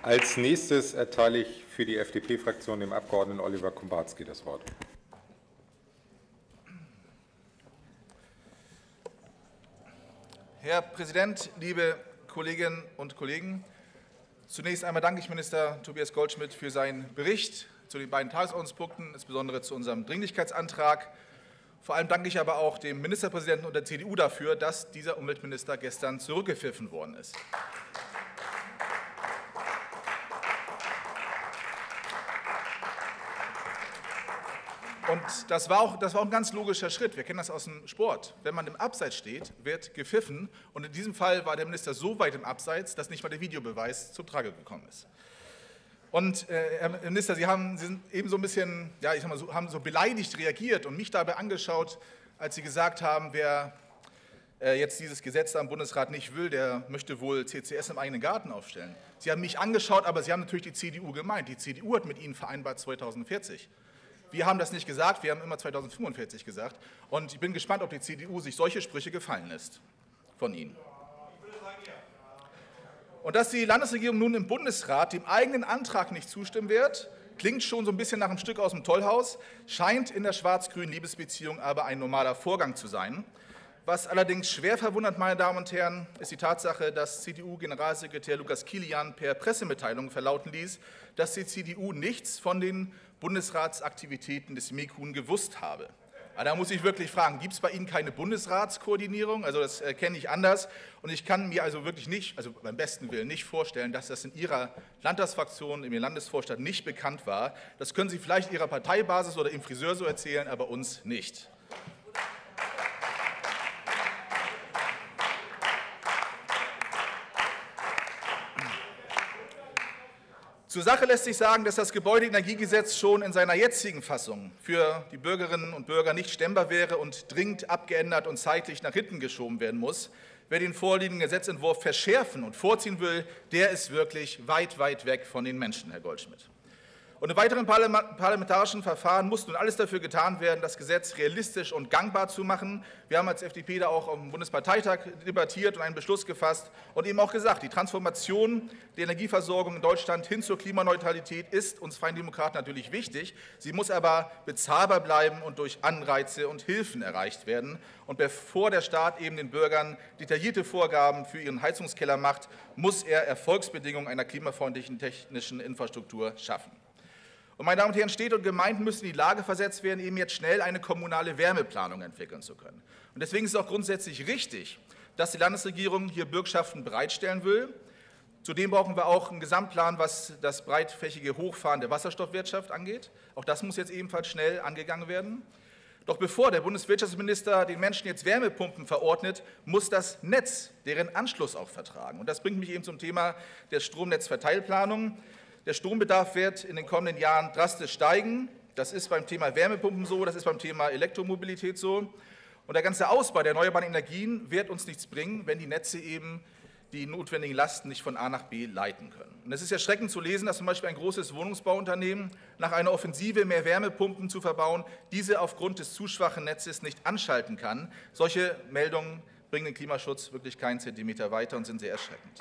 Als nächstes erteile ich für die FDP-Fraktion dem Abgeordneten Oliver Kumbarski das Wort. Herr Präsident, liebe Kolleginnen und Kollegen! Zunächst einmal danke ich Minister Tobias Goldschmidt für seinen Bericht zu den beiden Tagesordnungspunkten, insbesondere zu unserem Dringlichkeitsantrag. Vor allem danke ich aber auch dem Ministerpräsidenten und der CDU dafür, dass dieser Umweltminister gestern zurückgepfiffen worden ist. Und das war auch ein ganz logischer Schritt. Wir kennen das aus dem Sport. Wenn man im Abseits steht, wird gepfiffen. Und in diesem Fall war der Minister so weit im Abseits, dass nicht mal der Videobeweis zum Trage gekommen ist. Und Herr Minister, Sie sind eben so ein bisschen, ja, ich sag mal, haben so beleidigt reagiert und mich dabei angeschaut, als Sie gesagt haben, wer jetzt dieses Gesetz am Bundesrat nicht will, der möchte wohl CCS im eigenen Garten aufstellen. Sie haben mich angeschaut, aber Sie haben natürlich die CDU gemeint. Die CDU hat mit Ihnen vereinbart 2040. Wir haben das nicht gesagt, wir haben immer 2045 gesagt. Und ich bin gespannt, ob die CDU sich solche Sprüche gefallen lässt von Ihnen. Und dass die Landesregierung nun im Bundesrat dem eigenen Antrag nicht zustimmen wird, klingt schon so ein bisschen nach einem Stück aus dem Tollhaus, scheint in der schwarz-grünen Liebesbeziehung aber ein normaler Vorgang zu sein. Was allerdings schwer verwundert, meine Damen und Herren, ist die Tatsache, dass CDU-Generalsekretär Lukas Kilian per Pressemitteilung verlauten ließ, dass die CDU nichts von den Bundesratsaktivitäten des MEKUN gewusst habe. Aber da muss ich wirklich fragen, gibt es bei Ihnen keine Bundesratskoordinierung? Also das kenne ich anders. Und ich kann mir also wirklich nicht, also beim besten Willen nicht vorstellen, dass das in Ihrer Landtagsfraktion, in Ihrem Landesvorstand nicht bekannt war. Das können Sie vielleicht Ihrer Parteibasis oder Ihrem Friseur so erzählen, aber uns nicht. Zur Sache lässt sich sagen, dass das Gebäudeenergiegesetz schon in seiner jetzigen Fassung für die Bürgerinnen und Bürger nicht stemmbar wäre und dringend abgeändert und zeitlich nach hinten geschoben werden muss. Wer den vorliegenden Gesetzentwurf verschärfen und vorziehen will, der ist wirklich weit, weit weg von den Menschen, Herr Goldschmidt. Und im weiteren parlamentarischen Verfahren muss nun alles dafür getan werden, das Gesetz realistisch und gangbar zu machen. Wir haben als FDP da auch am Bundesparteitag debattiert und einen Beschluss gefasst und eben auch gesagt, die Transformation der Energieversorgung in Deutschland hin zur Klimaneutralität ist uns Freien Demokraten natürlich wichtig. Sie muss aber bezahlbar bleiben und durch Anreize und Hilfen erreicht werden. Und bevor der Staat eben den Bürgern detaillierte Vorgaben für ihren Heizungskeller macht, muss er Erfolgsbedingungen einer klimafreundlichen technischen Infrastruktur schaffen. Und meine Damen und Herren, Städte und Gemeinden müssen in die Lage versetzt werden, eben jetzt schnell eine kommunale Wärmeplanung entwickeln zu können. Und deswegen ist es auch grundsätzlich richtig, dass die Landesregierung hier Bürgschaften bereitstellen will. Zudem brauchen wir auch einen Gesamtplan, was das breitflächige Hochfahren der Wasserstoffwirtschaft angeht. Auch das muss jetzt ebenfalls schnell angegangen werden. Doch bevor der Bundeswirtschaftsminister den Menschen jetzt Wärmepumpen verordnet, muss das Netz deren Anschluss auch vertragen. Und das bringt mich eben zum Thema der Stromnetzverteilplanung. Der Strombedarf wird in den kommenden Jahren drastisch steigen. Das ist beim Thema Wärmepumpen so, das ist beim Thema Elektromobilität so. Und der ganze Ausbau der erneuerbaren Energien wird uns nichts bringen, wenn die Netze eben die notwendigen Lasten nicht von A nach B leiten können. Und es ist erschreckend zu lesen, dass zum Beispiel ein großes Wohnungsbauunternehmen nach einer Offensive, mehr Wärmepumpen zu verbauen, diese aufgrund des zu schwachen Netzes nicht anschalten kann. Solche Meldungen bringen den Klimaschutz wirklich keinen Zentimeter weiter und sind sehr erschreckend.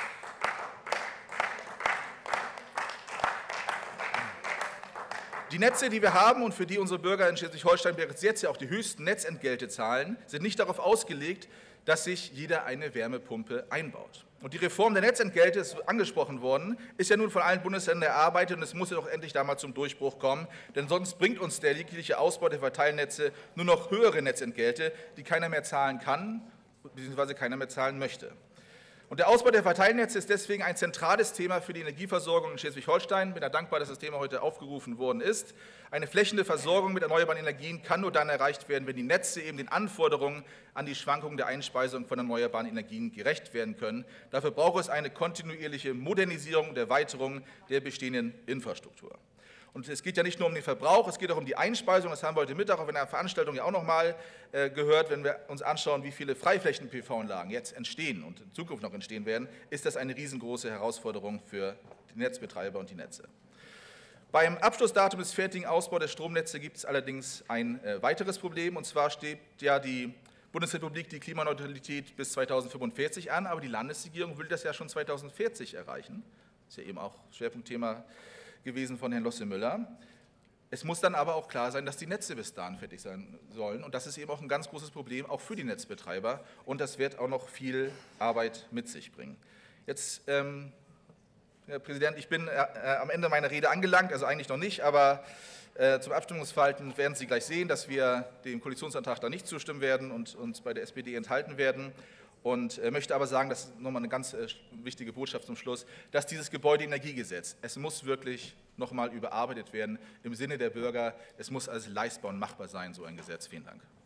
Die Netze, die wir haben und für die unsere Bürger in Schleswig-Holstein bereits jetzt ja auch die höchsten Netzentgelte zahlen, sind nicht darauf ausgelegt, dass sich jeder eine Wärmepumpe einbaut. Und die Reform der Netzentgelte, ist angesprochen worden, ist ja nun von allen Bundesländern erarbeitet und es muss ja doch endlich da mal zum Durchbruch kommen, denn sonst bringt uns der jegliche Ausbau der Verteilnetze nur noch höhere Netzentgelte, die keiner mehr zahlen kann bzw. keiner mehr zahlen möchte. Und der Ausbau der Verteilnetze ist deswegen ein zentrales Thema für die Energieversorgung in Schleswig-Holstein. Ich bin dankbar, dass das Thema heute aufgerufen worden ist. Eine flächendeckende Versorgung mit erneuerbaren Energien kann nur dann erreicht werden, wenn die Netze eben den Anforderungen an die Schwankungen der Einspeisung von erneuerbaren Energien gerecht werden können. Dafür braucht es eine kontinuierliche Modernisierung und Erweiterung der bestehenden Infrastruktur. Und es geht ja nicht nur um den Verbrauch, es geht auch um die Einspeisung. Das haben wir heute Mittag auf einer Veranstaltung ja auch noch mal gehört. Wenn wir uns anschauen, wie viele Freiflächen-PV-Anlagen jetzt entstehen und in Zukunft noch entstehen werden, ist das eine riesengroße Herausforderung für die Netzbetreiber und die Netze. Beim Abschlussdatum des fertigen Ausbaus der Stromnetze gibt es allerdings ein weiteres Problem. Und zwar strebt ja die Bundesrepublik die Klimaneutralität bis 2045 an, aber die Landesregierung will das ja schon 2040 erreichen. ist ja eben auch Schwerpunktthema gewesen von Herrn Losse-Müller. Es muss dann aber auch klar sein, dass die Netze bis dahin fertig sein sollen. Und das ist eben auch ein ganz großes Problem, auch für die Netzbetreiber. Und das wird auch noch viel Arbeit mit sich bringen. Jetzt, Herr Präsident, ich bin am Ende meiner Rede angelangt, also eigentlich noch nicht, aber zum Abstimmungsverhalten werden Sie gleich sehen, dass wir dem Koalitionsantrag da nicht zustimmen werden und uns bei der SPD enthalten werden. Und möchte aber sagen, das ist nochmal eine ganz wichtige Botschaft zum Schluss, dass dieses Gebäudeenergiegesetz, es muss wirklich nochmal überarbeitet werden im Sinne der Bürger. Es muss also leistbar und machbar sein, so ein Gesetz. Vielen Dank.